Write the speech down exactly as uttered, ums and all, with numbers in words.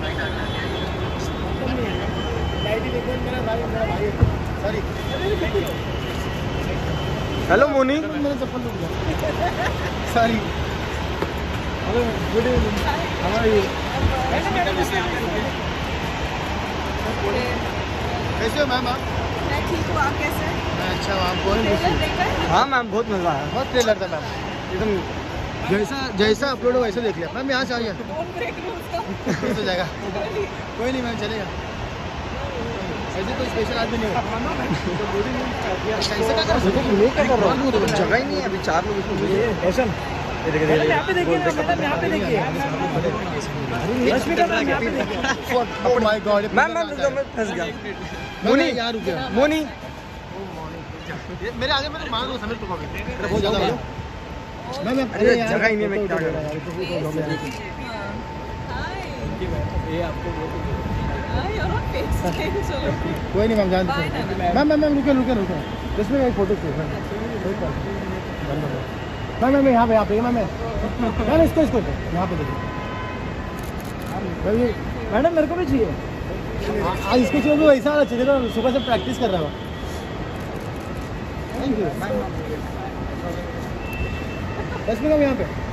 Hello Moni. मेरा चप्पल टूट गया। Sorry. Hello good evening. How are you? कैसे हो मैम आप? मैं ठीक हूँ, आप कैसे हैं? मैं अच्छा हूँ। आप कौन? हाँ मैम बहुत मज़ा आया। बहुत ट्रेलर था मैम, एकदम जैसा जैसा अपलोड हो वैसे देख लिया मैम। यहाँ से आइए, हो जाएगा। कोई नहीं मैम, चलेगा। ऐसे कोई स्पेशल आदमी नहीं होगा। जगह ही नहीं है अभी, चार लोग इसमें ऐसा यहाँ पे देखिए मैडम, यहाँ पे देखिए रश्मिका मैम, यहाँ पे देखिए। Oh my god ma'am ma'am मैं फंस गया। मोनी यहाँ रुक गया। मोनी मेरे आगे मैं तो मार दूँ समीर को भी। बहुत ज़्यादा बोलो मैम। मैं अरे जगह ही नहीं है, मैं क्या करूँ? कोई नहीं मैम, जान दीजिए। मैम मैम मैम रुके रुके रुके इसमें एक फोटो चाहिए मैम। मैम मैम यहाँ पे यहाँ पे मैम मैम इसको इसको यहाँ पे देखिए मैडम मेरे को भी चाहिए। आज इसको चाहिए भी वैसा वाला चाहिए ना, सुबह से प्रैक्टिस कर रहा है। Thank you. बस में यहाँ पे